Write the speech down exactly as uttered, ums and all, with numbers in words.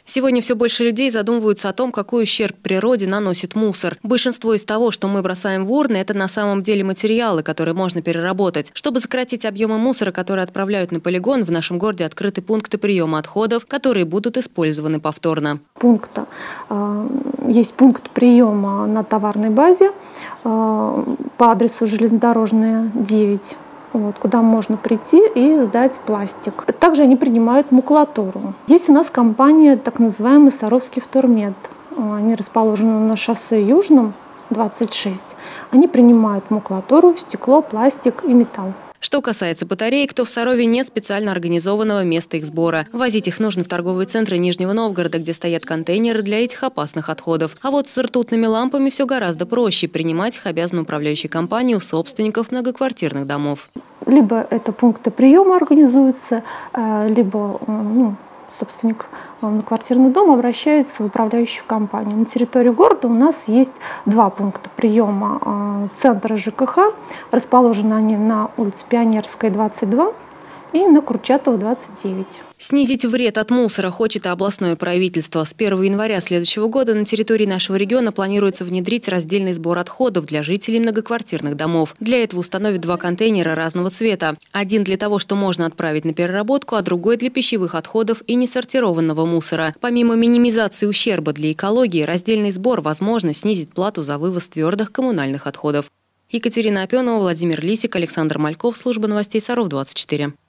Сегодня все больше людей задумываются о том, какой ущерб природе наносит мусор. Большинство из того, что мы бросаем в урны, это на самом деле материалы, которые можно переработать. Чтобы сократить объемы мусора, которые отправляют на полигон, в нашем городе открыты пункты приема отходов, которые будут использованы повторно. Пункта. Есть пункт приема на товарной базе по адресу Железнодорожная, девять. Вот, куда можно прийти и сдать пластик. Также они принимают макулатуру. Есть у нас компания, так называемый Саровский втормет. Они расположены на шоссе Южном, двадцать шесть. Они принимают макулатуру, стекло, пластик и металл. Что касается батареек, то в Сарове нет специально организованного места их сбора. Возить их нужно в торговые центры Нижнего Новгорода, где стоят контейнеры для этих опасных отходов. А вот с ртутными лампами все гораздо проще. Принимать их обязана управляющая компания у собственников многоквартирных домов. Либо это пункты приема организуются, либо ну, собственник многоквартирного дома обращается в управляющую компанию. На территории города у нас есть два пункта приема центра ЖКХ. Расположены они на улице Пионерская, двадцать два и на Курчатова, двадцать девять. Снизить вред от мусора хочет и областное правительство. С первого января следующего года на территории нашего региона планируется внедрить раздельный сбор отходов для жителей многоквартирных домов. Для этого установят два контейнера разного цвета. Один для того, что можно отправить на переработку, а другой для пищевых отходов и несортированного мусора. Помимо минимизации ущерба для экологии, раздельный сбор, возможно, снизит плату за вывоз твердых коммунальных отходов. Екатерина Опенова, Владимир Лисик, Александр Мальков, служба новостей Саров двадцать четыре.